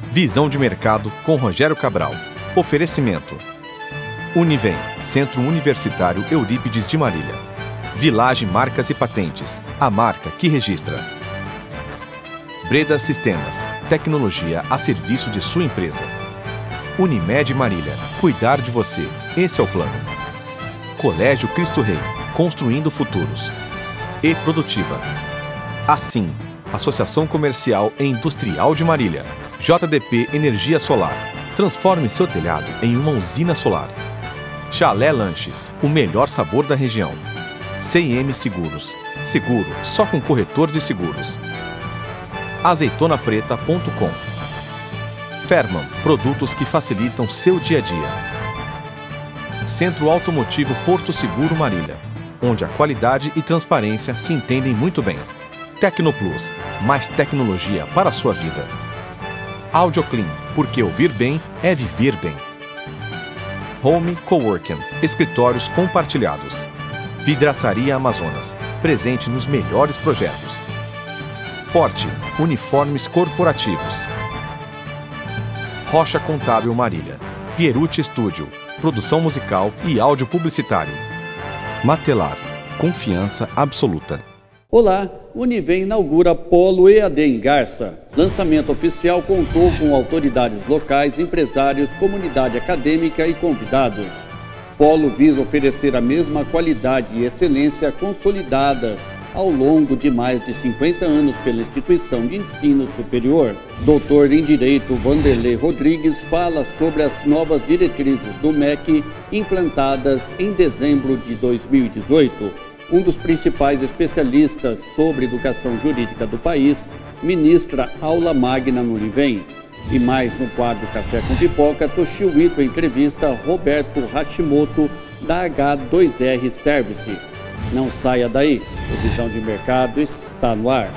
Visão de mercado com Rogério Cabral. Oferecimento. Univem, Centro Universitário Eurípides de Marília. Village Marcas e Patentes, a marca que registra. Breda Sistemas, tecnologia a serviço de sua empresa. Unimed Marília, cuidar de você, esse é o plano. Colégio Cristo Rei, construindo futuros. E Produtiva. Assim, Associação Comercial e Industrial de Marília. JDP Energia Solar. Transforme seu telhado em uma usina solar. Chalé Lanches, o melhor sabor da região. CM Seguros. Seguro só com corretor de seguros. Azeitonapreta.com. Ferman, produtos que facilitam seu dia a dia. Centro Automotivo Porto Seguro Marília, onde a qualidade e transparência se entendem muito bem. Tecnoplus, mais tecnologia para a sua vida. AudioClean, porque ouvir bem é viver bem. Home Coworking, escritórios compartilhados. Vidraçaria Amazonas, presente nos melhores projetos. Porte, uniformes corporativos. Rocha Contábil Marília, Pierucci Studio, produção musical e áudio publicitário. Matelar, confiança absoluta. Olá, Univem inaugura Polo EAD em Garça. Lançamento oficial contou com autoridades locais, empresários, comunidade acadêmica e convidados. Polo visa oferecer a mesma qualidade e excelência consolidadas ao longo de mais de 50 anos pela instituição de ensino superior. Doutor em Direito Vanderlei Rodrigues fala sobre as novas diretrizes do MEC implantadas em dezembro de 2018. Um dos principais especialistas sobre educação jurídica do país ministra aula magna no Univem. E mais no quadro Café com Pipoca, Toshio Ito entrevista Roberto Hashimoto da H2R Service. Não saia daí, o Visão de Mercado está no ar.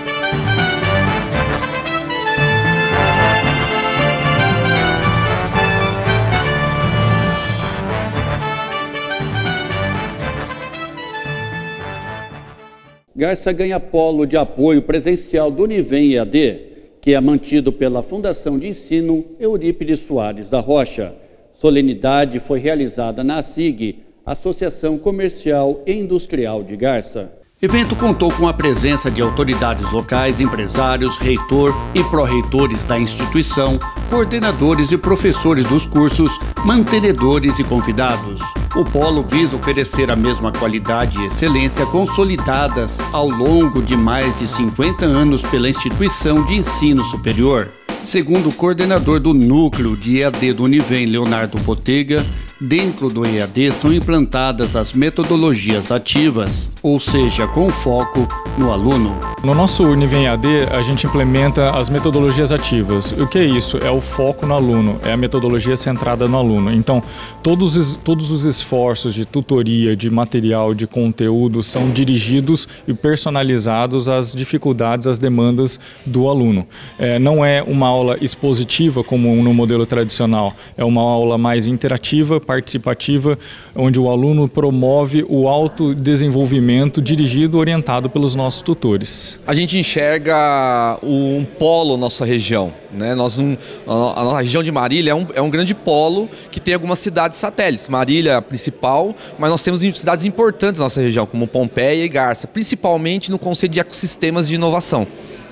Garça ganha polo de apoio presencial do Univem EAD, que é mantido pela Fundação de Ensino Eurípides Soares da Rocha. Solenidade foi realizada na ASIG, Associação Comercial e Industrial de Garça. Evento contou com a presença de autoridades locais, empresários, reitor e pró-reitores da instituição, coordenadores e professores dos cursos, mantenedores e convidados. O polo visa oferecer a mesma qualidade e excelência consolidadas ao longo de mais de 50 anos pela instituição de ensino superior. Segundo o coordenador do núcleo de EAD do Univem, Leonardo Botega, dentro do EAD são implantadas as metodologias ativas, ou seja, com foco no aluno. No nosso Univem EAD, a gente implementa as metodologias ativas. O que é isso? É o foco no aluno, é a metodologia centrada no aluno. Então, todos os esforços de tutoria, de material, de conteúdo são dirigidos e personalizados às dificuldades, às demandas do aluno. Não é uma aula expositiva, como no modelo tradicional, é uma aula mais interativa, participativa, onde o aluno promove o autodesenvolvimento dirigido, orientado pelos nossos tutores. A gente enxerga um polo na nossa região, né? A nossa região de Marília é um grande polo que tem algumas cidades satélites. Marília é a principal, mas nós temos cidades importantes na nossa região, como Pompeia e Garça, principalmente no conceito de ecossistemas de inovação.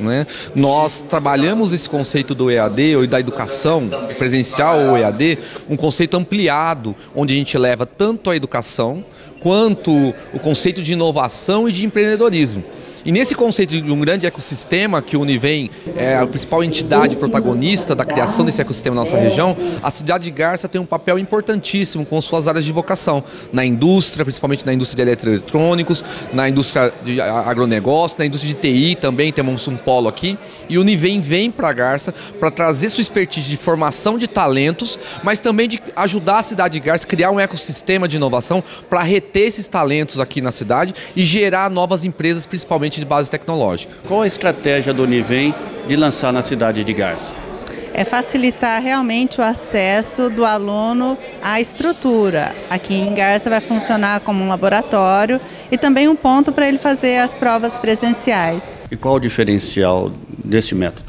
Nós trabalhamos esse conceito do EAD ou da educação presencial ou EAD, um conceito ampliado, onde a gente leva tanto a educação quanto o conceito de inovação e de empreendedorismo. E nesse conceito de um grande ecossistema, que o Univem é a principal entidade protagonista da criação desse ecossistema na nossa região, a cidade de Garça tem um papel importantíssimo com suas áreas de vocação, na indústria, principalmente na indústria de eletroeletrônicos, na indústria de agronegócio, na indústria de TI também temos um polo aqui. E o Univem vem para Garça para trazer sua expertise de formação de talentos, mas também de ajudar a cidade de Garça a criar um ecossistema de inovação para reter esses talentos aqui na cidade e gerar novas empresas, principalmente de base tecnológica. Qual a estratégia do Univem de lançar na cidade de Garça? É facilitar realmente o acesso do aluno à estrutura. Aqui em Garça vai funcionar como um laboratório e também um ponto para ele fazer as provas presenciais. E qual o diferencial desse método?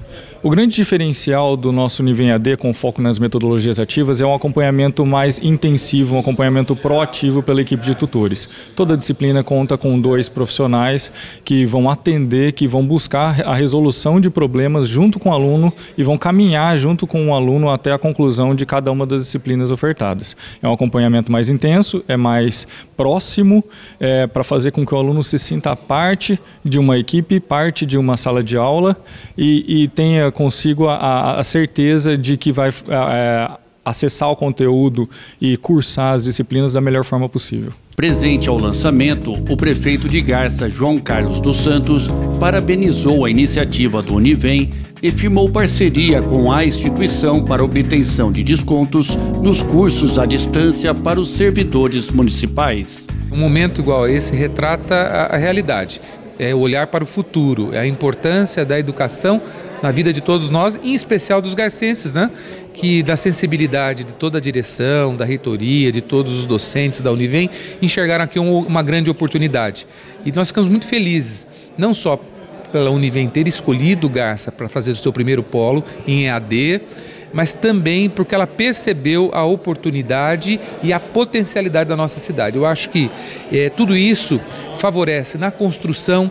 O grande diferencial do nosso Univem AD, com foco nas metodologias ativas, é um acompanhamento mais intensivo, um acompanhamento proativo pela equipe de tutores. Toda disciplina conta com 2 profissionais que vão atender, que vão buscar a resolução de problemas junto com o aluno e vão caminhar junto com o aluno até a conclusão de cada uma das disciplinas ofertadas. É um acompanhamento mais intenso, é mais próximo, para fazer com que o aluno se sinta parte de uma equipe, parte de uma sala de aula e tenha consigo a certeza de que vai acessar o conteúdo e cursar as disciplinas da melhor forma possível. Presente ao lançamento, o prefeito de Garça, João Carlos dos Santos, parabenizou a iniciativa do Univem e firmou parceria com a instituição para obtenção de descontos nos cursos à distância para os servidores municipais. Um momento igual a esse retrata a realidade, é o olhar para o futuro, é a importância da educação na vida de todos nós, em especial dos garcenses, né? Que da sensibilidade de toda a direção, da reitoria, de todos os docentes da Univem, enxergaram aqui uma grande oportunidade. E nós ficamos muito felizes, não só pela Univem ter escolhido Garça para fazer o seu primeiro polo em EAD, mas também porque ela percebeu a oportunidade e a potencialidade da nossa cidade. Eu acho que tudo isso favorece na construção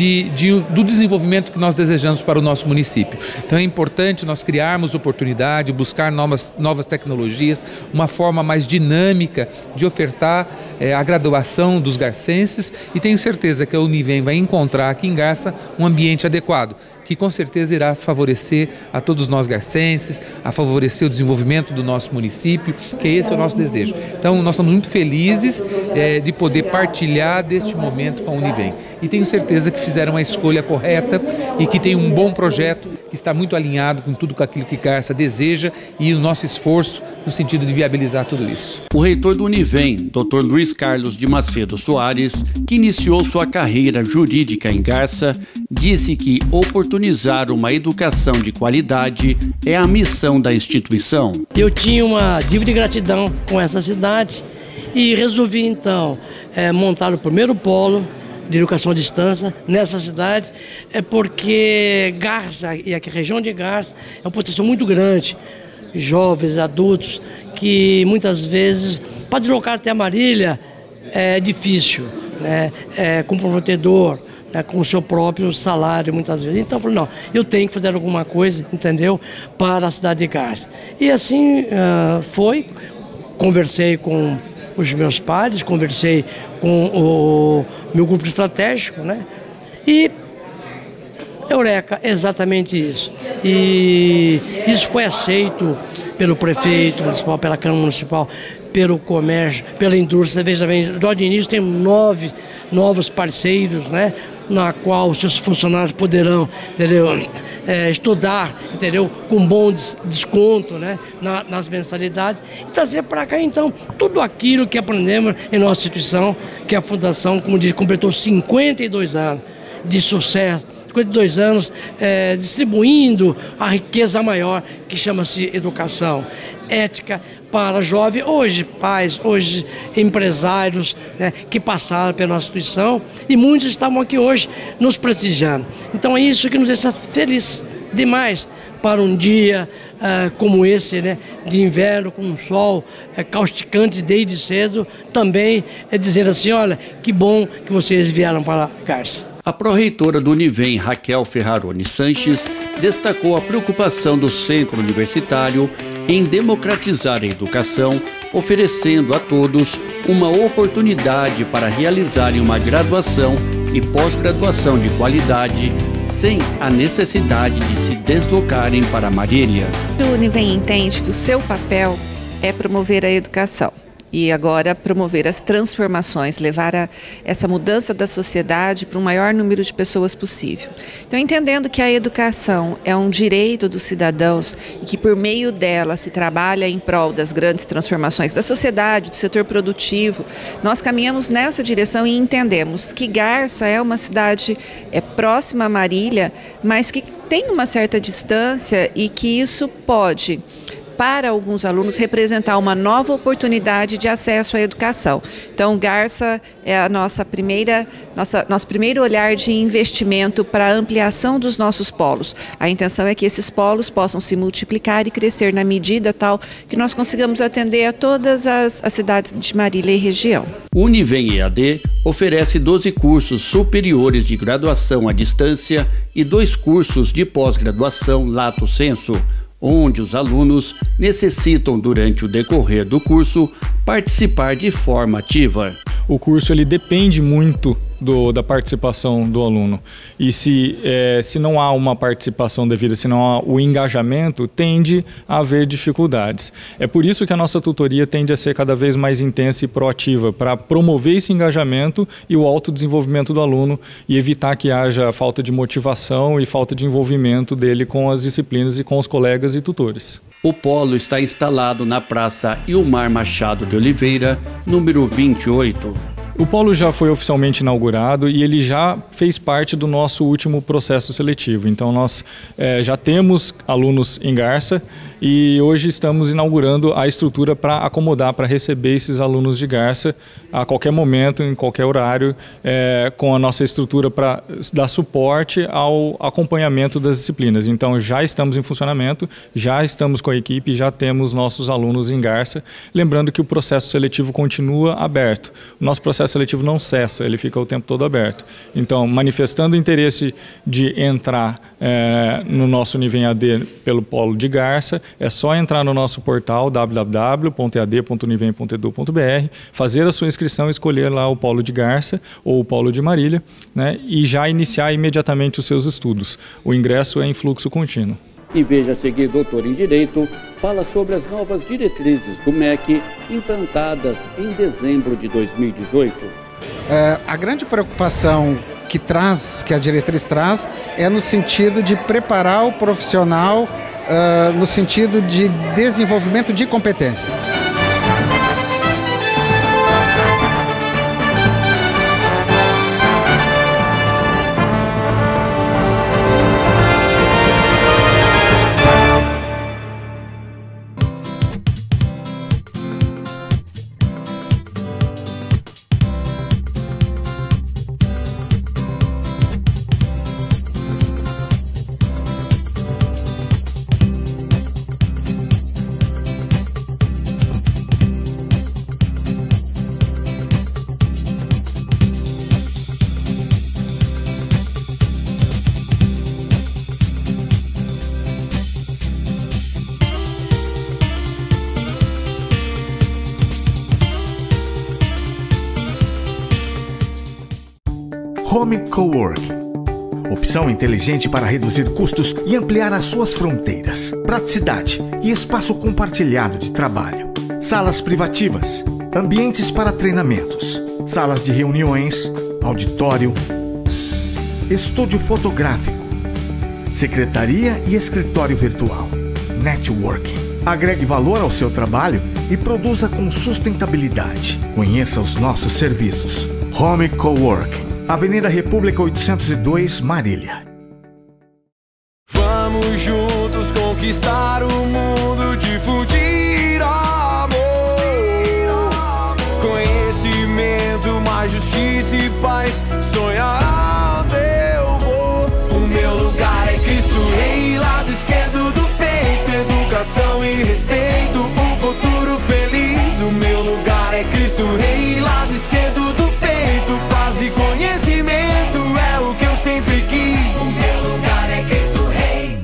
do desenvolvimento que nós desejamos para o nosso município. Então é importante nós criarmos oportunidade, buscar novas tecnologias, uma forma mais dinâmica de ofertar a graduação dos garcenses, e tenho certeza que a Univem vai encontrar aqui em Garça um ambiente adequado, que com certeza irá favorecer a todos nós garcenses, a favorecer o desenvolvimento do nosso município, que esse é o nosso desejo. Então nós estamos muito felizes de poder partilhar deste momento com a Univem. E tenho certeza que fizeram a escolha correta e que tem um bom projeto que está muito alinhado com tudo aquilo que Garça deseja e o nosso esforço no sentido de viabilizar tudo isso. O reitor do Univem, Dr. Luiz Carlos de Macedo Soares, que iniciou sua carreira jurídica em Garça, disse que oportunizar uma educação de qualidade é a missão da instituição. Eu tinha uma dívida de gratidão com essa cidade e resolvi então montar o primeiro polo de educação à distância nessa cidade, porque Garça e a região de Garça é um potencial muito grande, jovens, adultos, que muitas vezes para deslocar até a Marília é difícil, né? É comprometedor, né? Com o seu próprio salário muitas vezes. Então eu falei, não, eu tenho que fazer alguma coisa, entendeu, para a cidade de Garça. E assim conversei com os meus pares, conversei com o meu grupo estratégico, né? E eureka, exatamente isso. E isso foi aceito pelo prefeito municipal, pela Câmara Municipal, pelo comércio, pela indústria. Veja bem, já de início tem 9 novos parceiros, né? Na qual os seus funcionários poderão, entendeu, estudar, entendeu, com bom desconto, né, nas mensalidades, e trazer para cá então tudo aquilo que aprendemos em nossa instituição, que a Fundação, como disse, completou 52 anos de sucesso, 52 anos distribuindo a riqueza maior que chama-se educação, ética para jovens, hoje pais, hoje empresários, né, que passaram pela nossa instituição, e muitos estavam aqui hoje nos prestigiando. Então é isso que nos deixa feliz demais para um dia como esse, né, de inverno, com um sol causticante desde cedo, também dizer assim, olha, que bom que vocês vieram para Garça. A pró-reitora do Univem, Raquel Ferraroni Sanches, destacou a preocupação do centro universitário em democratizar a educação, oferecendo a todos uma oportunidade para realizarem uma graduação e pós-graduação de qualidade, sem a necessidade de se deslocarem para Marília. O Univem entende que o seu papel é promover a educação. E agora promover as transformações, levar essa mudança da sociedade para o maior número de pessoas possível. Então, entendendo que a educação é um direito dos cidadãos e que por meio dela se trabalha em prol das grandes transformações da sociedade, do setor produtivo, nós caminhamos nessa direção e entendemos que Garça é uma cidade próxima a Marília, mas que tem uma certa distância e que isso pode para alguns alunos, representar uma nova oportunidade de acesso à educação. Então, Garça é a nosso primeiro olhar de investimento para a ampliação dos nossos polos. A intenção é que esses polos possam se multiplicar e crescer na medida tal que nós consigamos atender a todas as cidades de Marília e região. O Univem EAD oferece 12 cursos superiores de graduação à distância e 2 cursos de pós-graduação lato sensu, onde os alunos necessitam, durante o decorrer do curso, participar de forma ativa. O curso ele depende muito da participação do aluno. E se não há uma participação devida, se não há o engajamento, tende a haver dificuldades. É por isso que a nossa tutoria tende a ser cada vez mais intensa e proativa, para promover esse engajamento e o autodesenvolvimento do aluno e evitar que haja falta de motivação e falta de envolvimento dele com as disciplinas e com os colegas e tutores. O polo está instalado na Praça Ilmar Machado de Oliveira, número 28. O polo já foi oficialmente inaugurado e ele já fez parte do nosso último processo seletivo. Então nós já temos alunos em Garça e hoje estamos inaugurando a estrutura para acomodar, para receber esses alunos de Garça a qualquer momento, em qualquer horário, com a nossa estrutura para dar suporte ao acompanhamento das disciplinas. Então já estamos em funcionamento, já estamos com a equipe, já temos nossos alunos em Garça. Lembrando que o processo seletivo continua aberto. O nosso processo seletivo não cessa, ele fica o tempo todo aberto. Então, manifestando o interesse de entrar no nosso Univem EAD pelo polo de Garça, é só entrar no nosso portal www.ead.univem.edu.br, fazer a sua inscrição, escolher lá o polo de Garça ou o polo de Marília, né, e já iniciar imediatamente os seus estudos. O ingresso é em fluxo contínuo. E veja a seguir, doutor em Direito fala sobre as novas diretrizes do MEC implantadas em dezembro de 2018. A grande preocupação que a diretriz traz é no sentido de preparar o profissional, no sentido de desenvolvimento de competências. Home Coworking. Opção inteligente para reduzir custos e ampliar as suas fronteiras. Praticidade e espaço compartilhado de trabalho. Salas privativas. Ambientes para treinamentos. Salas de reuniões. Auditório. Estúdio fotográfico. Secretaria e escritório virtual. Networking. Agregue valor ao seu trabalho e produza com sustentabilidade. Conheça os nossos serviços. Home Coworking. Avenida República 802, Marília. Vamos juntos conquistar o mundo, difundir amor, conhecimento, mais justiça e paz. Sonhar alto eu vou. O meu lugar é Cristo Rei, lado esquerdo do peito, educação e respeito, um futuro feliz. O meu lugar é Cristo Rei, lado esquerdo do peito, paz e conhecimento é o que eu sempre quis. O meu lugar é Cristo Rei.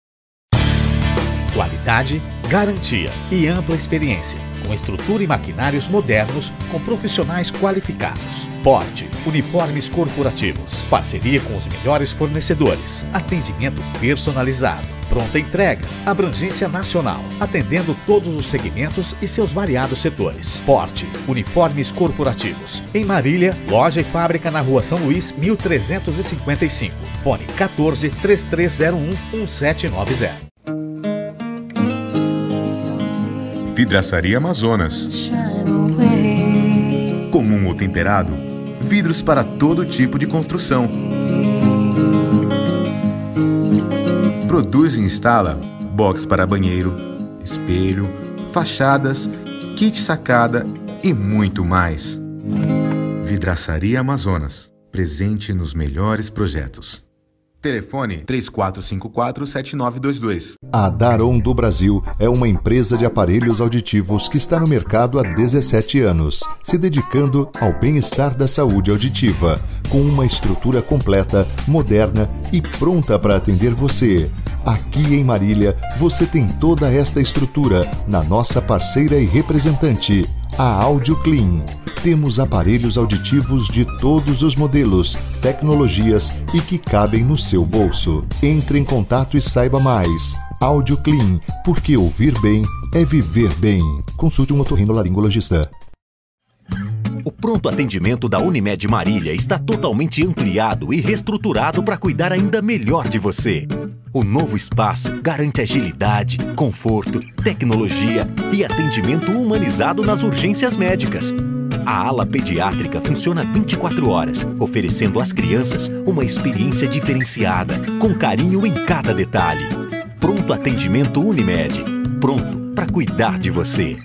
Qualidade, garantia e ampla experiência, com estrutura e maquinários modernos, com profissionais qualificados. Porte, uniformes corporativos, parceria com os melhores fornecedores, atendimento personalizado, pronta entrega, abrangência nacional, atendendo todos os segmentos e seus variados setores. Porte, uniformes corporativos. Em Marília, loja e fábrica na Rua São Luís, 1355. Fone 14 3301 1790. Vidraçaria Amazonas. Comum ou temperado, vidros para todo tipo de construção. Produz e instala box para banheiro, espelho, fachadas, kit sacada e muito mais. Vidraçaria Amazonas, presente nos melhores projetos. Telefone 3454-7922. A Daron do Brasil é uma empresa de aparelhos auditivos que está no mercado há 17 anos, se dedicando ao bem-estar da saúde auditiva, com uma estrutura completa, moderna e pronta para atender você. Aqui em Marília, você tem toda esta estrutura na nossa parceira e representante, a Audio Clean. Temos aparelhos auditivos de todos os modelos, tecnologias e que cabem no seu bolso. Entre em contato e saiba mais. Audio Clean, porque ouvir bem é viver bem. Consulte um otorrinolaringologista. O pronto atendimento da Unimed Marília está totalmente ampliado e reestruturado para cuidar ainda melhor de você. O novo espaço garante agilidade, conforto, tecnologia e atendimento humanizado nas urgências médicas. A ala pediátrica funciona 24 horas, oferecendo às crianças uma experiência diferenciada, com carinho em cada detalhe. Pronto atendimento Unimed. Pronto para cuidar de você.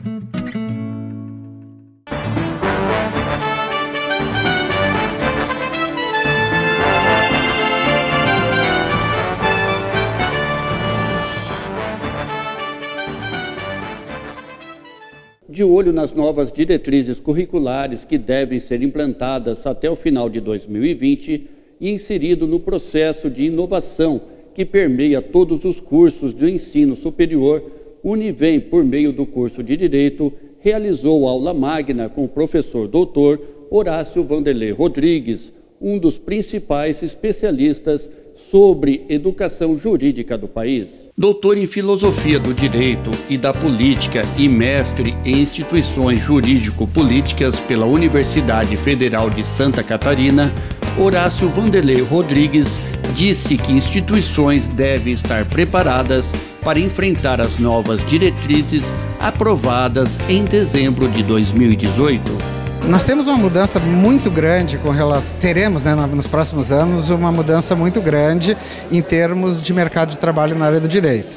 De olho nas novas diretrizes curriculares que devem ser implantadas até o final de 2020 e inserido no processo de inovação que permeia todos os cursos do ensino superior, o Univem, por meio do curso de Direito, realizou aula magna com o professor doutor Horácio Vanderlei Rodrigues, um dos principais especialistas sobre educação jurídica do país. Doutor em Filosofia do Direito e da Política e mestre em Instituições Jurídico-Políticas pela Universidade Federal de Santa Catarina, Horácio Vanderlei Rodrigues disse que instituições devem estar preparadas para enfrentar as novas diretrizes aprovadas em dezembro de 2018. Nós temos uma mudança muito grande com relação... Teremos, nos próximos anos, uma mudança muito grande em termos de mercado de trabalho na área do direito.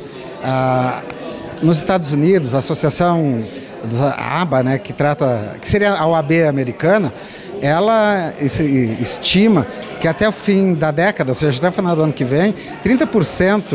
Nos Estados Unidos, a associação a ABA, que seria a OAB americana, ela estima que até o fim da década, ou seja, até o final do ano que vem, 30%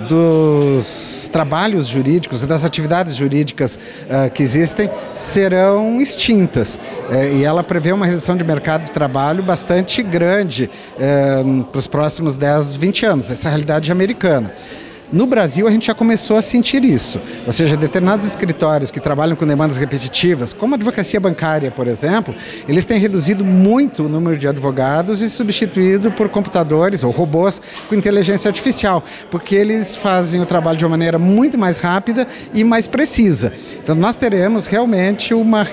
dos trabalhos jurídicos e das atividades jurídicas que existem serão extintas. E ela prevê uma redução de mercado de trabalho bastante grande para os próximos 10, 20 anos. Essa é a realidade americana. No Brasil, a gente já começou a sentir isso, ou seja, determinados escritórios que trabalham com demandas repetitivas, como a advocacia bancária, por exemplo, eles têm reduzido muito o número de advogados e substituído por computadores ou robôs com inteligência artificial, porque eles fazem o trabalho de uma maneira muito mais rápida e mais precisa. Então, nós teremos realmente uma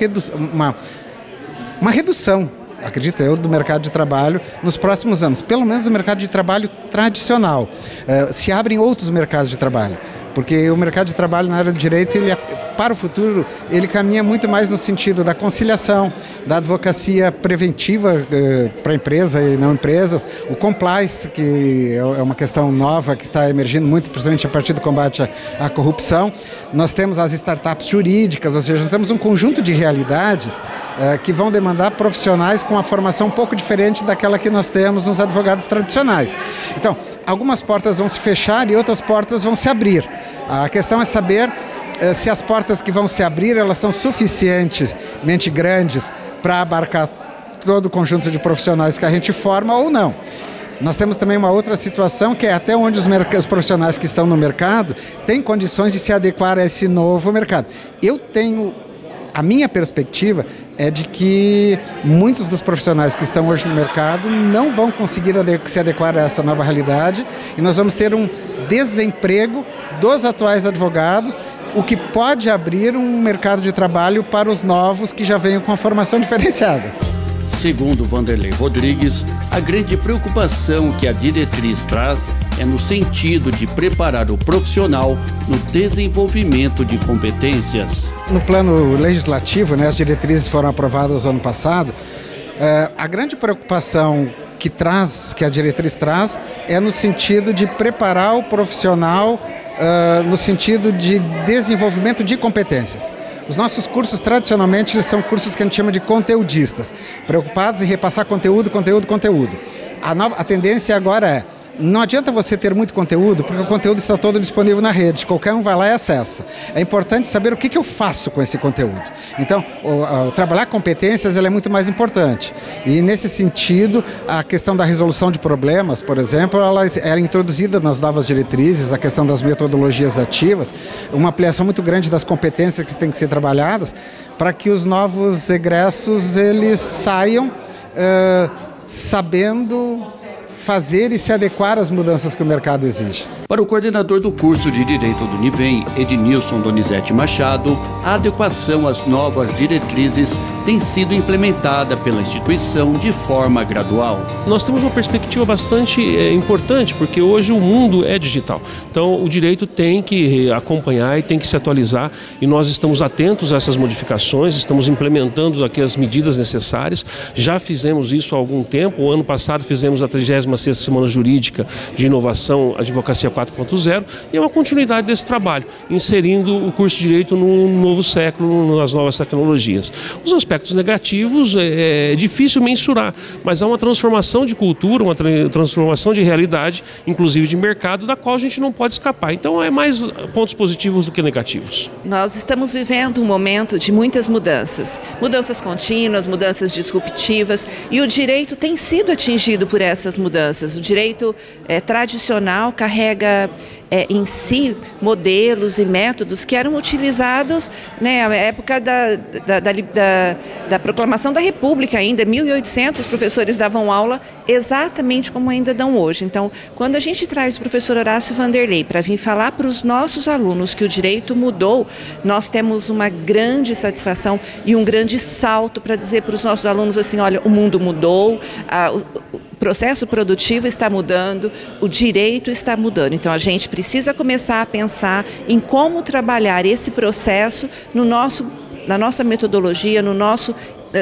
redução, acredito eu, do mercado de trabalho nos próximos anos, pelo menos do mercado de trabalho tradicional. Se abrem outros mercados de trabalho, porque o mercado de trabalho na área do direito, para o futuro, ele caminha muito mais no sentido da conciliação, da advocacia preventiva para a empresa e não empresas, o compliance, que é uma questão nova que está emergindo muito, principalmente a partir do combate à corrupção. Nós temos as startups jurídicas, ou seja, nós temos um conjunto de realidades que vão demandar profissionais com uma formação um pouco diferente daquela que nós temos nos advogados tradicionais. Então, algumas portas vão se fechar e outras portas vão se abrir. A questão é saber se as portas que vão se abrir, elas são suficientemente grandes para abarcar todo o conjunto de profissionais que a gente forma ou não. Nós temos também uma outra situação, que é até onde os profissionais que estão no mercado têm condições de se adequar a esse novo mercado. A minha perspectiva é de que muitos dos profissionais que estão hoje no mercado não vão conseguir se adequar a essa nova realidade e nós vamos ter um desemprego dos atuais advogados, o que pode abrir um mercado de trabalho para os novos que já venham com a formação diferenciada. Segundo Vanderlei Rodrigues, a grande preocupação que a diretriz traz é no sentido de preparar o profissional no desenvolvimento de competências. No plano legislativo, as diretrizes foram aprovadas no ano passado. A grande preocupação que a diretriz traz é no sentido de preparar o profissional no sentido de desenvolvimento de competências. Os nossos cursos, tradicionalmente, eles são cursos que a gente chama de conteudistas, preocupados em repassar conteúdo. A tendência agora é, não adianta você ter muito conteúdo, porque o conteúdo está todo disponível na rede, qualquer um vai lá e acessa. É importante saber o que eu faço com esse conteúdo. Então, trabalhar competências é muito mais importante. E, nesse sentido, a questão da resolução de problemas, por exemplo, ela é introduzida nas novas diretrizes, a questão das metodologias ativas, uma ampliação muito grande das competências que têm que ser trabalhadas, para que os novos egressos eles saiam sabendo fazer e se adequar às mudanças que o mercado exige. Para o coordenador do curso de Direito do Univem, Ednilson Donizete Machado, a adequação às novas diretrizes tem sido implementada pela instituição de forma gradual. Nós temos uma perspectiva bastante importante, porque hoje o mundo é digital. Então, o direito tem que acompanhar e tem que se atualizar, e nós estamos atentos a essas modificações, estamos implementando aqui as medidas necessárias. Já fizemos isso há algum tempo. O ano passado fizemos a 36ª Semana Jurídica de Inovação, Advocacia 4.0, e é uma continuidade desse trabalho, inserindo o curso de Direito no novo século, nas novas tecnologias. Os aspectos negativos é difícil mensurar, mas há uma transformação de cultura, uma transformação de realidade, inclusive de mercado, da qual a gente não pode escapar. Então é mais pontos positivos do que negativos. Nós estamos vivendo um momento de muitas mudanças, mudanças contínuas, mudanças disruptivas, e o direito tem sido atingido por essas mudanças. O direito tradicional carrega em si modelos e métodos que eram utilizados na época da proclamação da República ainda, 1800, os professores davam aula exatamente como ainda dão hoje. Então, quando a gente traz o professor Horácio Vanderlei para vir falar para os nossos alunos que o direito mudou, nós temos uma grande satisfação e um grande salto para dizer para os nossos alunos assim, olha, o mundo mudou, o processo produtivo está mudando, o direito está mudando. Então, a gente precisa começar a pensar em como trabalhar esse processo na nossa metodologia, no nosso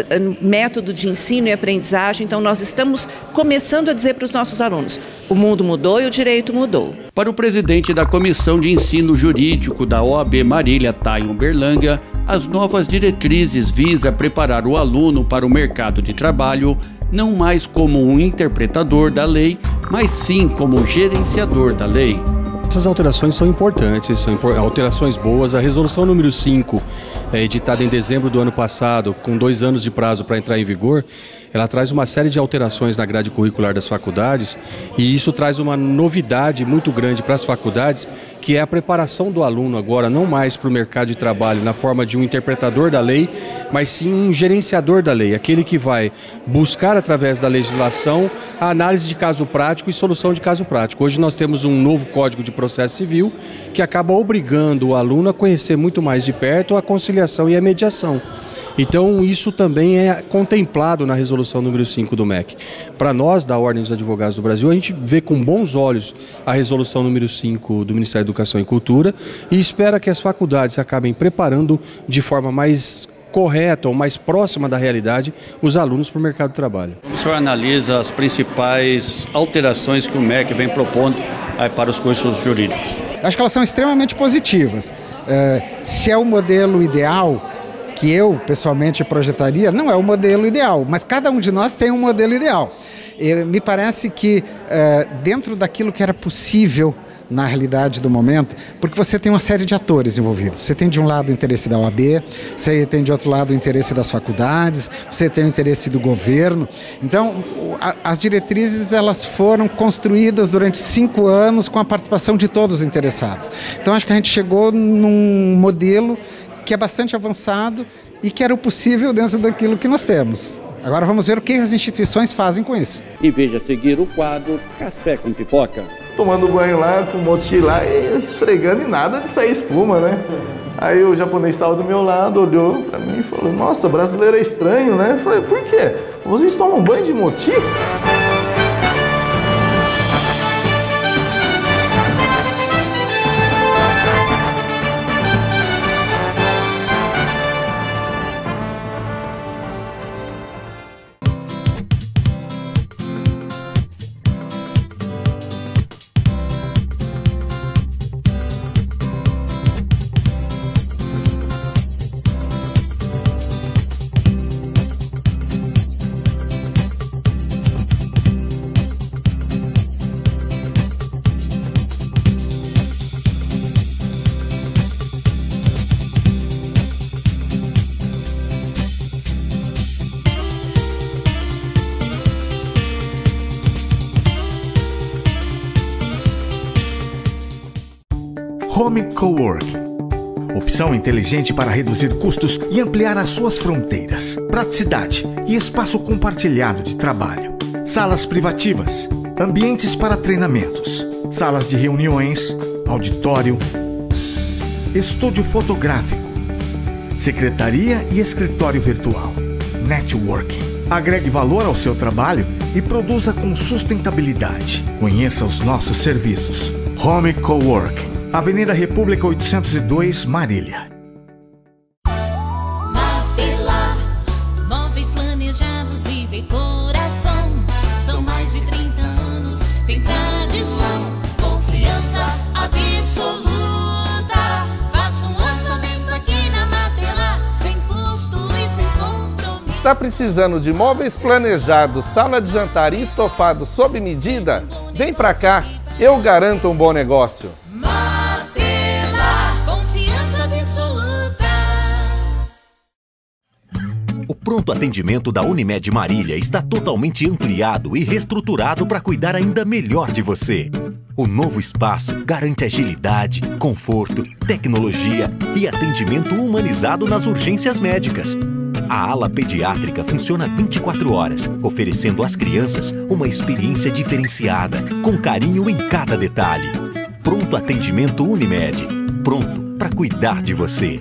método de ensino e aprendizagem. Então, nós estamos começando a dizer para os nossos alunos, o mundo mudou e o direito mudou. Para o presidente da Comissão de Ensino Jurídico da OAB Marília, Tayon Berlanga, as novas diretrizes visam preparar o aluno para o mercado de trabalho, não mais como um interpretador da lei, mas sim como gerenciador da lei. Essas alterações são importantes, são alterações boas. A resolução número 5, editada em dezembro do ano passado, com 2 anos de prazo para entrar em vigor, ela traz uma série de alterações na grade curricular das faculdades, e isso traz uma novidade muito grande para as faculdades, que é a preparação do aluno agora, não mais para o mercado de trabalho na forma de um interpretador da lei, mas sim um gerenciador da lei, aquele que vai buscar através da legislação a análise de caso prático e solução de caso prático. Hoje nós temos um novo Código de Processo Civil que acaba obrigando o aluno a conhecer muito mais de perto a conciliação e a mediação. Então, isso também é contemplado na resolução número 5 do MEC. Para nós, da Ordem dos Advogados do Brasil, a gente vê com bons olhos a resolução número 5 do Ministério da Educação e Cultura e espera que as faculdades acabem preparando de forma mais correta ou mais próxima da realidade os alunos para o mercado de trabalho. Como o senhor analisa as principais alterações que o MEC vem propondo para os cursos jurídicos? Acho que elas são extremamente positivas. Se é o modelo ideal que eu pessoalmente projetaria, não é o modelo ideal, mas cada um de nós tem um modelo ideal. Me parece que dentro daquilo que era possível na realidade do momento, porque você tem uma série de atores envolvidos. Você tem de um lado o interesse da OAB, você tem de outro lado o interesse das faculdades, você tem o interesse do governo. Então, as diretrizes elas foram construídas durante 5 anos com a participação de todos os interessados. Então, acho que a gente chegou num modelo que é bastante avançado e que era o possível dentro daquilo que nós temos. Agora vamos ver o que as instituições fazem com isso. E veja a seguir o quadro Café com Pipoca. Tomando banho lá, com o moti lá, e esfregando e nada de sair espuma, né? Aí o japonês estava do meu lado, olhou pra mim e falou, nossa, brasileiro é estranho, né? Eu falei, por quê? Vocês tomam banho de moti? Home Coworking. Opção inteligente para reduzir custos e ampliar as suas fronteiras. Praticidade e espaço compartilhado de trabalho. Salas privativas, ambientes para treinamentos, salas de reuniões, auditório, estúdio fotográfico, secretaria e escritório virtual. Networking. Agregue valor ao seu trabalho e produza com sustentabilidade. Conheça os nossos serviços. Home Coworking, Avenida República 802, Marília. Mavila, móveis planejados e decoração. São mais de 30 anos, tem tradição, confiança absoluta. Faça um orçamento aqui na Mavila, sem custo e sem compromisso. Está precisando de móveis planejados, sala de jantar e estofado sob medida? Vem pra cá, eu garanto um bom negócio. O pronto atendimento da Unimed Marília está totalmente ampliado e reestruturado para cuidar ainda melhor de você. O novo espaço garante agilidade, conforto, tecnologia e atendimento humanizado nas urgências médicas. A ala pediátrica funciona 24 horas, oferecendo às crianças uma experiência diferenciada, com carinho em cada detalhe. Pronto atendimento Unimed. Pronto para cuidar de você.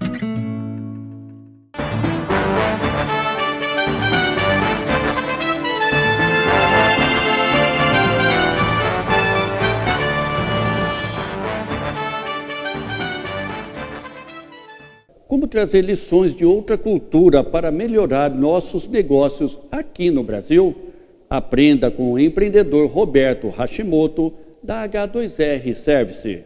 Como trazer lições de outra cultura para melhorar nossos negócios aqui no Brasil? Aprenda com o empreendedor Roberto Hashimoto, da H2R Service.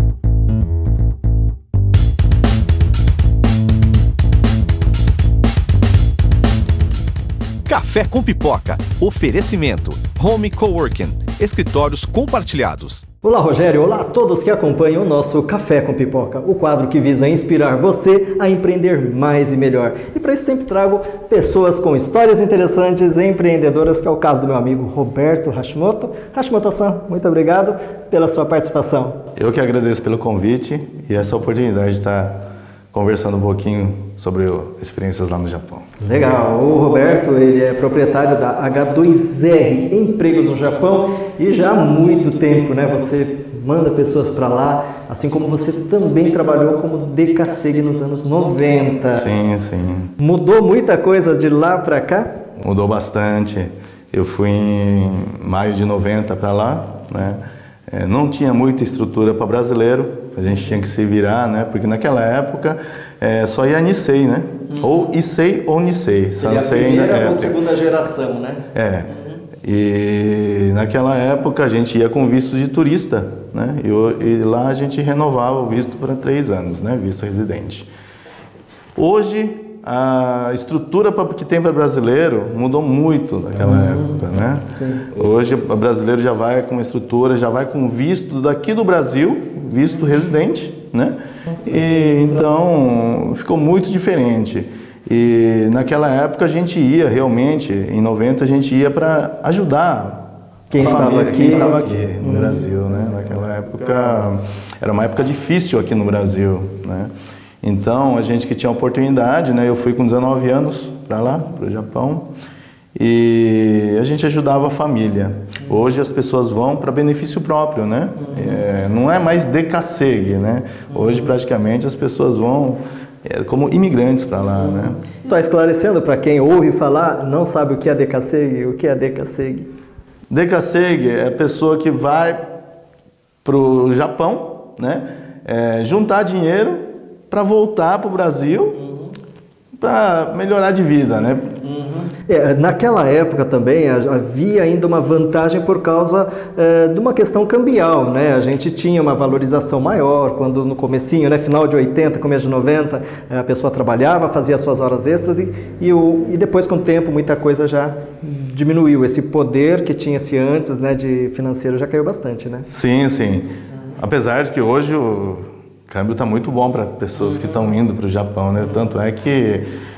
Café com Pipoca. Oferecimento. Home Coworking. Escritórios compartilhados. Olá, Rogério. Olá a todos que acompanham o nosso Café com Pipoca, o quadro que visa inspirar você a empreender mais e melhor. E para isso sempre trago pessoas com histórias interessantes e empreendedoras, que é o caso do meu amigo Roberto Hashimoto. Hashimoto-san, muito obrigado pela sua participação. Eu que agradeço pelo convite e essa oportunidade de estar conversando um pouquinho sobre experiências lá no Japão. Legal. O Roberto, ele é proprietário da H2R Empregos no Japão e já há muito tempo, né? Você manda pessoas para lá, assim como você também trabalhou como DKSEG nos anos 90. Sim, sim. Mudou muita coisa de lá para cá? Mudou bastante. Eu fui em maio de 90 para lá, né? Não tinha muita estrutura para brasileiro, a gente tinha que se virar, né? Porque naquela época só ia Nisei, né? Ou Issei ou Nisei. Seria a primeira ou segunda geração, né? E naquela época a gente ia com visto de turista, né? E lá a gente renovava o visto para 3 anos, né? Visto residente. Hoje a estrutura que tem para brasileiro mudou muito naquela época, né? Sim. Hoje o brasileiro já vai com uma estrutura, já vai com visto daqui do Brasil, visto residente, né? E então ficou muito diferente. E naquela época a gente ia realmente, em 90 a gente ia para ajudar quem estava aqui no Brasil, né? Naquela época era uma época difícil aqui no Brasil, né? Então, a gente que tinha oportunidade, né? Eu fui com 19 anos para lá, para o Japão, e a gente ajudava a família. Hoje as pessoas vão para benefício próprio, né? Não é mais DKSEG, né? Hoje praticamente as pessoas vão como imigrantes para lá, né? Está esclarecendo para quem ouve falar, não sabe o que é DKSEG, o que é DKSEG? DKSEG é a pessoa que vai para o Japão, né? Juntar dinheiro para voltar para o Brasil, para melhorar de vida, né? Naquela época também havia ainda uma vantagem por causa de uma questão cambial, né? A gente tinha uma valorização maior quando no comecinho, né? Final de 80, começo de 90, a pessoa trabalhava, fazia suas horas extras e depois com o tempo muita coisa já diminuiu. Esse poder que tinha-se antes, né, de financeiro já caiu bastante, né? Sim, sim. Apesar de que hoje o câmbio está muito bom para pessoas que estão indo para o Japão, né? Tanto é que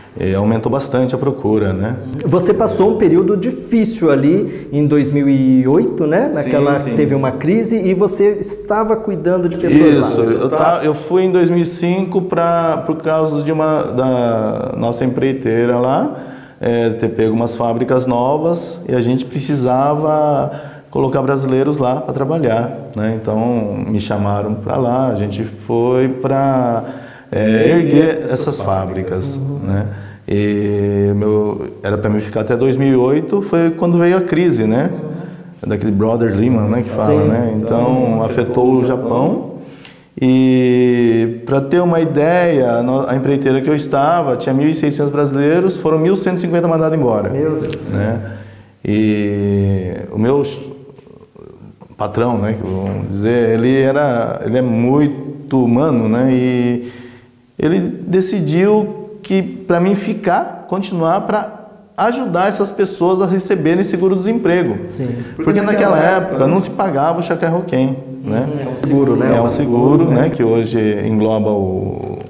aumentou bastante a procura, né? Você passou um período difícil ali em 2008, né? Naquela sim. Teve uma crise e você estava cuidando de pessoas lá. Eu fui em 2005 por causa da nossa empreiteira lá, ter pego umas fábricas novas e a gente precisava colocar brasileiros lá para trabalhar, né? Então me chamaram para lá, a gente foi para erguer essas fábricas, né? E era para mim ficar até 2008, foi quando veio a crise, né? Daquele Brother Lehman, né, que fala, né? Então afetou o Japão. E para ter uma ideia, a empreiteira que eu estava tinha 1.600 brasileiros, foram 1.150 mandados embora. Meu Deus. Né? E o meu patrão, né, que vamos dizer, ele é muito humano, né? E ele decidiu que para mim continuar para ajudar essas pessoas a receberem seguro-desemprego. Porque naquela época não se pagava o Chacarroquém, né? É um seguro, né? É um seguro, né? Que hoje engloba o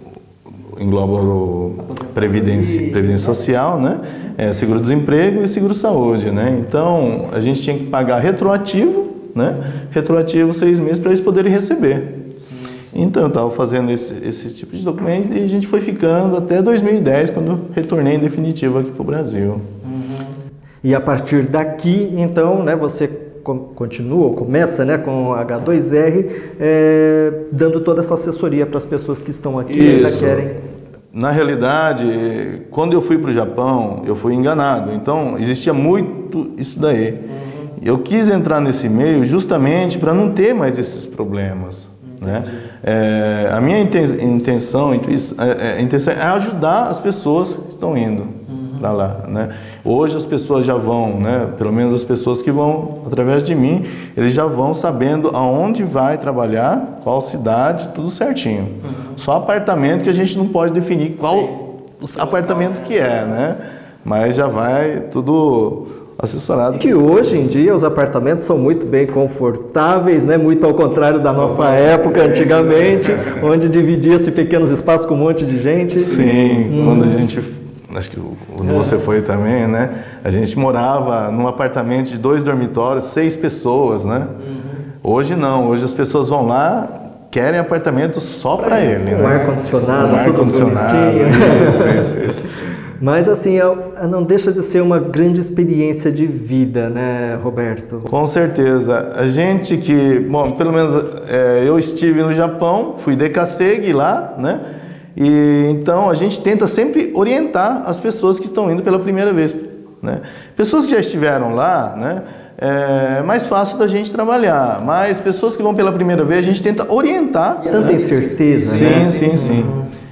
Previdência Social, né? Seguro-desemprego e seguro-saúde, né? Então a gente tinha que pagar retroativo, né? Retroativo 6 meses para eles poderem receber. Então eu estava fazendo esse tipo de documento e a gente foi ficando até 2010, quando eu retornei em definitivo aqui para o Brasil. E a partir daqui, então, né, você começa, né, com H2R, dando toda essa assessoria para as pessoas que estão aqui e ainda querem. Na realidade, quando eu fui para o Japão, eu fui enganado. Então existia muito isso daí. Eu quis entrar nesse meio justamente para não ter mais esses problemas. Né? A minha intenção é ajudar as pessoas que estão indo para lá, né? Hoje as pessoas já vão, né? Pelo menos as pessoas que vão através de mim, eles já vão sabendo aonde vai trabalhar, qual cidade, tudo certinho. Só apartamento que a gente não pode definir qual apartamento que é, né? Mas já vai tudo assessorado. Que hoje em dia os apartamentos são muito bem confortáveis, né? Muito ao contrário da nossa época, antigamente, onde dividia-se pequenos espaços com um monte de gente. Sim, quando a gente, acho que você foi também, né? A gente morava num apartamento de 2 dormitórios, 6 pessoas, né? Hoje não, hoje as pessoas vão lá, querem apartamento só para ele, né? Ar-condicionado, ar-condicionado. Isso. Mas assim, não deixa de ser uma grande experiência de vida, né, Roberto? Com certeza. A gente bom, pelo menos eu estive no Japão, fui decassegue lá, né? E então a gente tenta sempre orientar as pessoas que estão indo pela primeira vez, né? Pessoas que já estiveram lá, né? É mais fácil da gente trabalhar, mas pessoas que vão pela primeira vez a gente tenta orientar. Tanta incerteza, né? Sim.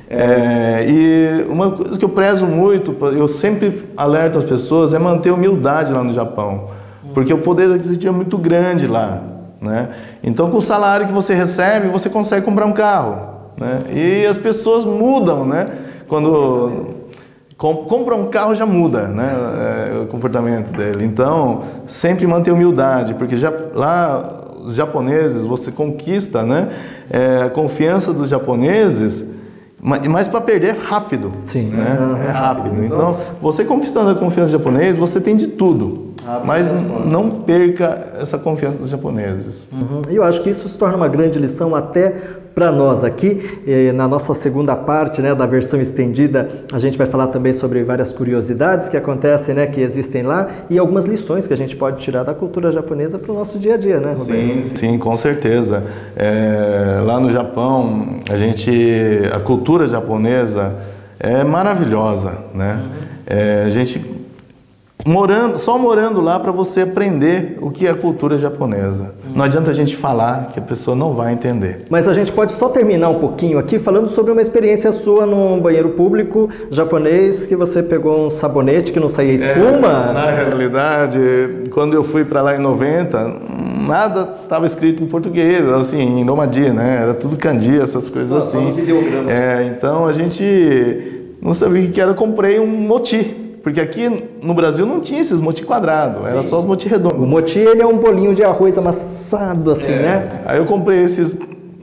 E uma coisa que eu prezo muito, eu sempre alerto as pessoas, é manter humildade lá no Japão, porque o poder aquisitivo é muito grande lá, né? Então com o salário que você recebe, você consegue comprar um carro, né? E as pessoas mudam, né? Quando compra um carro já muda, né? O comportamento dele. Então sempre manter humildade, porque lá os japoneses, você conquista, né? A confiança dos japoneses. Mas para perder é rápido, né? É rápido. Então, você conquistando a confiança dos japoneses, você tem de tudo. Mas não perca essa confiança dos japoneses. Eu acho que isso se torna uma grande lição até para nós aqui. Na nossa segunda parte, né, da versão estendida, a gente vai falar também sobre várias curiosidades que acontecem, né, que existem lá, e algumas lições que a gente pode tirar da cultura japonesa para o nosso dia a dia, né, Roberto? Sim, com certeza. Lá no Japão, a cultura japonesa é maravilhosa, né? A gente só morando lá para você aprender o que é a cultura japonesa. Não adianta a gente falar que a pessoa não vai entender. Mas a gente pode só terminar um pouquinho aqui falando sobre uma experiência sua num banheiro público japonês, que você pegou um sabonete que não saía espuma. Na realidade, quando eu fui para lá em 90, nada estava escrito em português, assim, em Nomadi, né? Era tudo kanji, essas coisas assim. Então a gente não sabia o que era. Eu comprei um moti. Porque aqui no Brasil não tinha esses moti quadrados, era só os moti redondos. O moti, ele é um bolinho de arroz amassado assim, né? Aí eu comprei esses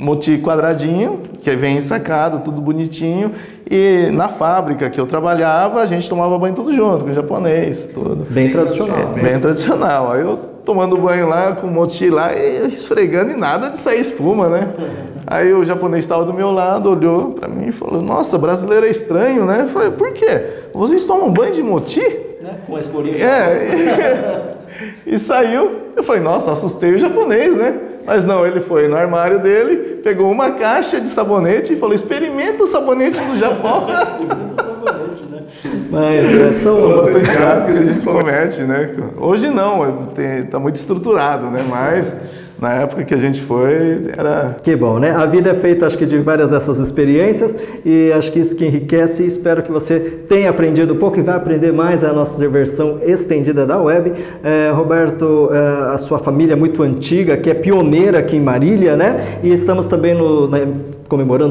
moti quadradinho, que vem ensacado, tudo bonitinho. E na fábrica que eu trabalhava, a gente tomava banho tudo junto, com o japonês, tudo. Bem tradicional. Bem tradicional. Aí eu tomando banho lá, com o moti lá, e esfregando e nada de sair espuma, né? Aí o japonês estava do meu lado, olhou para mim e falou, nossa, brasileiro é estranho, né? Eu falei, por quê? Vocês tomam banho de moti? Com a esporinha. E saiu. Eu falei, nossa, assustei o japonês, né? Mas não, ele foi no armário dele, pegou uma caixa de sabonete e falou, experimenta o sabonete do Japão. Experimenta o sabonete, né? Mas são bastante erros que a gente comete, né? Hoje não, tá muito estruturado, né? Mas na época que a gente foi, era... Que bom, né? A vida é feita, acho que, de várias dessas experiências e acho que isso que enriquece e espero que você tenha aprendido um pouco e vai aprender mais a nossa versão estendida da web. Roberto, a sua família é muito antiga, que é pioneira aqui em Marília, né? E estamos também comemorando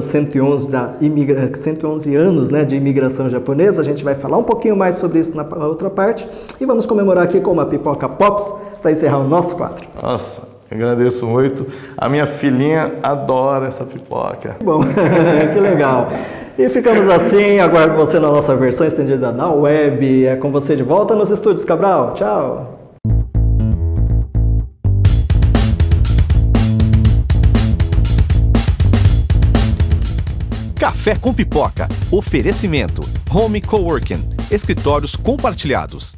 111 anos, né, de imigração japonesa. A gente vai falar um pouquinho mais sobre isso na outra parte e vamos comemorar aqui com uma pipoca Pops para encerrar o nosso quadro. Nossa, agradeço muito. A minha filhinha adora essa pipoca. Bom, que legal. E ficamos assim, aguardo você na nossa versão estendida na web. É com você de volta nos estúdios, Cabral. Tchau. Café com Pipoca. Oferecimento. Home Coworking. Escritórios compartilhados.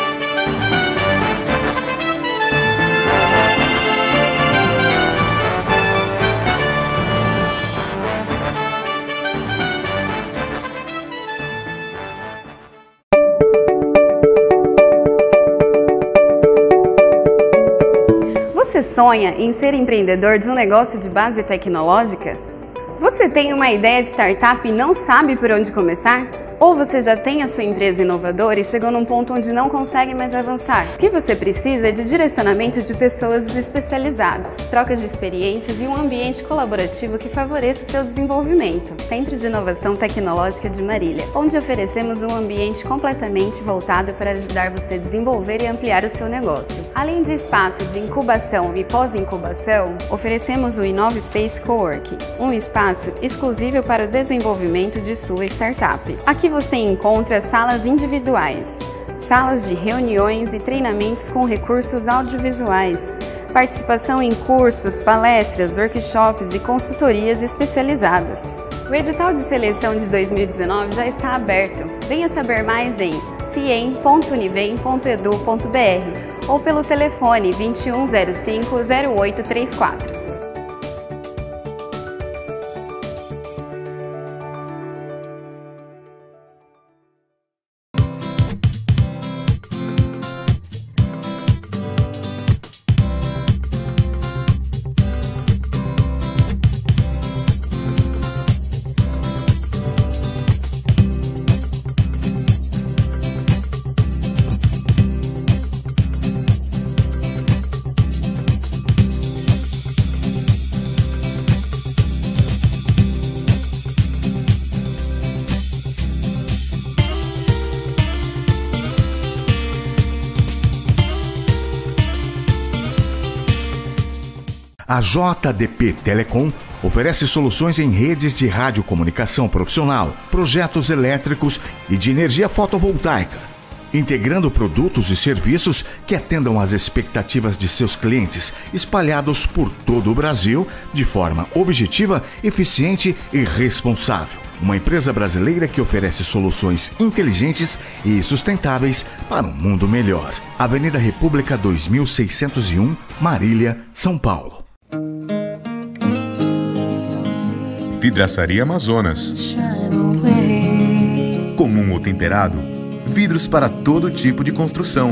Você sonha em ser empreendedor de um negócio de base tecnológica? Você tem uma ideia de startup e não sabe por onde começar? Ou você já tem a sua empresa inovadora e chegou num ponto onde não consegue mais avançar? O que você precisa é de direcionamento de pessoas especializadas, trocas de experiências e um ambiente colaborativo que favoreça o seu desenvolvimento. Centro de Inovação Tecnológica de Marília, onde oferecemos um ambiente completamente voltado para ajudar você a desenvolver e ampliar o seu negócio. Além de espaço de incubação e pós-incubação, oferecemos o Inova Space Coworking, um espaço exclusivo para o desenvolvimento de sua startup. Aqui você encontra salas individuais, salas de reuniões e treinamentos com recursos audiovisuais, participação em cursos, palestras, workshops e consultorias especializadas. O edital de seleção de 2019 já está aberto. Venha saber mais em ciem.univem.edu.br ou pelo telefone 2105-0834. A JDP Telecom oferece soluções em redes de radiocomunicação profissional, projetos elétricos e de energia fotovoltaica, integrando produtos e serviços que atendam às expectativas de seus clientes, espalhados por todo o Brasil de forma objetiva, eficiente e responsável. Uma empresa brasileira que oferece soluções inteligentes e sustentáveis para um mundo melhor. Avenida República 2601, Marília, São Paulo. Vidraçaria Amazonas. Comum ou temperado, vidros para todo tipo de construção.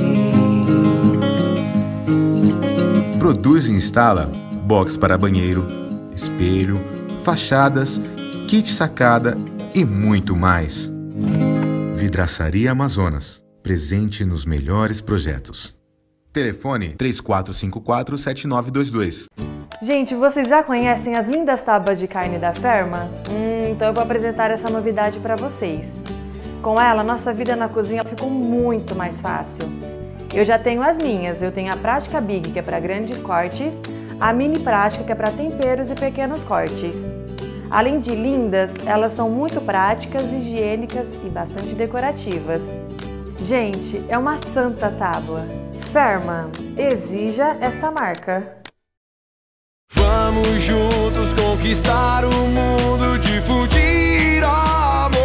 Produz e instala box para banheiro, espelho, fachadas, kit sacada e muito mais. Vidraçaria Amazonas, presente nos melhores projetos. Telefone 3454-7922. Gente, vocês já conhecem as lindas tábuas de carne da Ferma? Então eu vou apresentar essa novidade para vocês. Com ela, nossa vida na cozinha ficou muito mais fácil. Eu já tenho as minhas, eu tenho a Prática Big, que é para grandes cortes, a mini prática, que é para temperos e pequenos cortes. Além de lindas, elas são muito práticas, higiênicas e bastante decorativas. Gente, é uma santa tábua. Ferman, exija esta marca. Vamos juntos conquistar o mundo, difundir amor,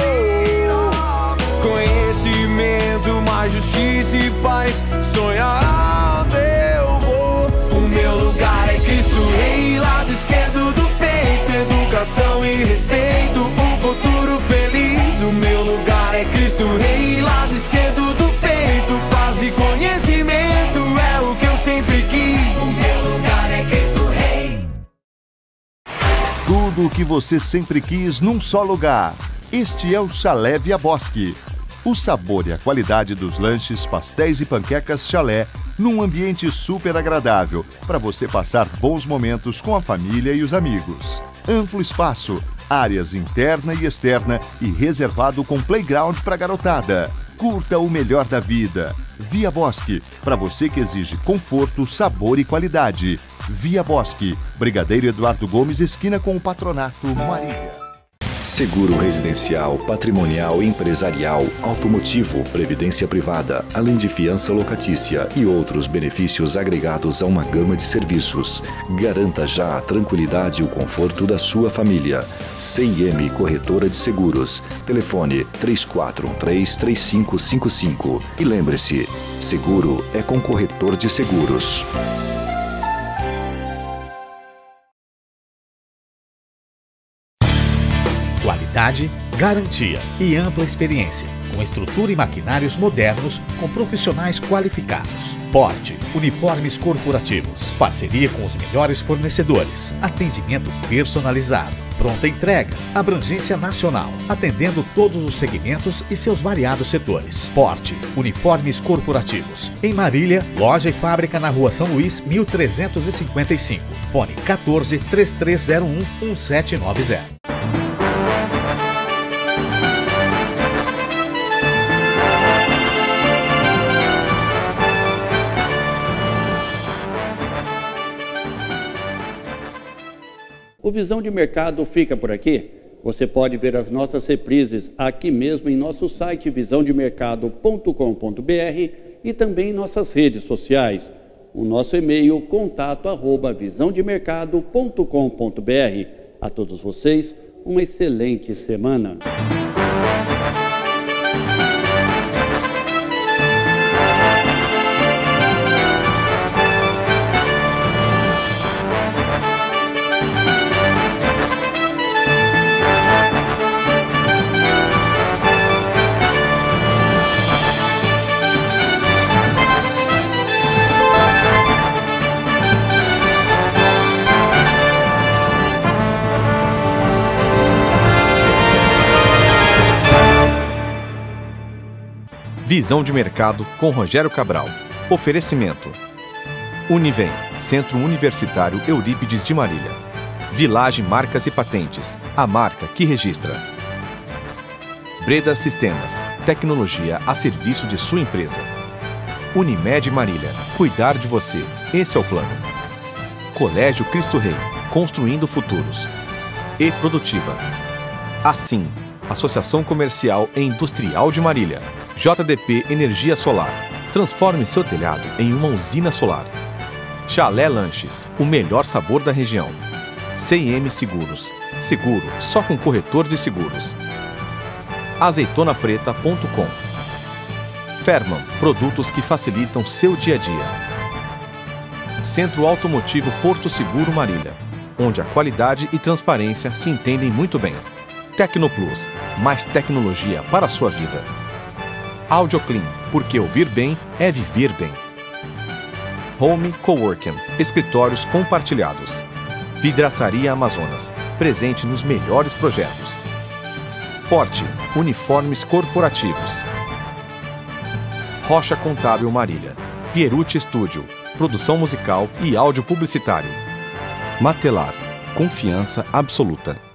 conhecimento, mais justiça e paz. Sonhar alto eu vou. O meu lugar é Cristo Rei, lado esquerdo do peito, educação e respeito, um futuro feliz. O meu lugar é Cristo Rei, lado esquerdo do peito, paz e conhecimento é o que eu sempre quis. O meu lugar é Cristo Rei. Tudo o que você sempre quis num só lugar. Este é o Chalé Via Bosque. O sabor e a qualidade dos lanches, pastéis e panquecas chalé num ambiente super agradável para você passar bons momentos com a família e os amigos. Amplo espaço, áreas interna e externa e reservado com playground para garotada. Curta o melhor da vida. Via Bosque, para você que exige conforto, sabor e qualidade. Via Bosque, Brigadeiro Eduardo Gomes, esquina com o Patronato Marília. Seguro residencial, patrimonial, empresarial, automotivo, previdência privada, além de fiança locatícia e outros benefícios agregados a uma gama de serviços. Garanta já a tranquilidade e o conforto da sua família. CIM Corretora de Seguros. Telefone 3413-3555. E lembre-se, seguro é com corretor de seguros. Qualidade, garantia e ampla experiência, com estrutura e maquinários modernos, com profissionais qualificados. Porte, uniformes corporativos, parceria com os melhores fornecedores, atendimento personalizado, pronta entrega, abrangência nacional, atendendo todos os segmentos e seus variados setores. Porte, uniformes corporativos. Em Marília, loja e fábrica na Rua São Luís, 1355. Fone 14 3301 1790. O Visão de Mercado fica por aqui. Você pode ver as nossas reprises aqui mesmo em nosso site visãodemercado.com.br e também em nossas redes sociais. O nosso e-mail contato@visãodemercado.com.br. A todos vocês, uma excelente semana. Visão de Mercado com Rogério Cabral. Oferecimento. Univem, Centro Universitário Eurípides de Marília. Village Marcas e Patentes, a marca que registra. Breda Sistemas, tecnologia a serviço de sua empresa. Unimed Marília, cuidar de você, esse é o plano. Colégio Cristo Rei, construindo futuros. E Produtiva. Assim, Associação Comercial e Industrial de Marília. JDP Energia Solar. Transforme seu telhado em uma usina solar. Chalé Lanches, o melhor sabor da região. CIM Seguros. Seguro só com corretor de seguros. Azeitonapreta.com. Ferman, produtos que facilitam seu dia a dia. Centro Automotivo Porto Seguro Marília, onde a qualidade e transparência se entendem muito bem. Tecnoplus, mais tecnologia para a sua vida. AudioClean, porque ouvir bem é viver bem. Home Coworking, escritórios compartilhados. Vidraçaria Amazonas, presente nos melhores projetos. Porte, uniformes corporativos. Rocha Contábil Marília. Pierucci Studio, produção musical e áudio publicitário. Matelar, confiança absoluta.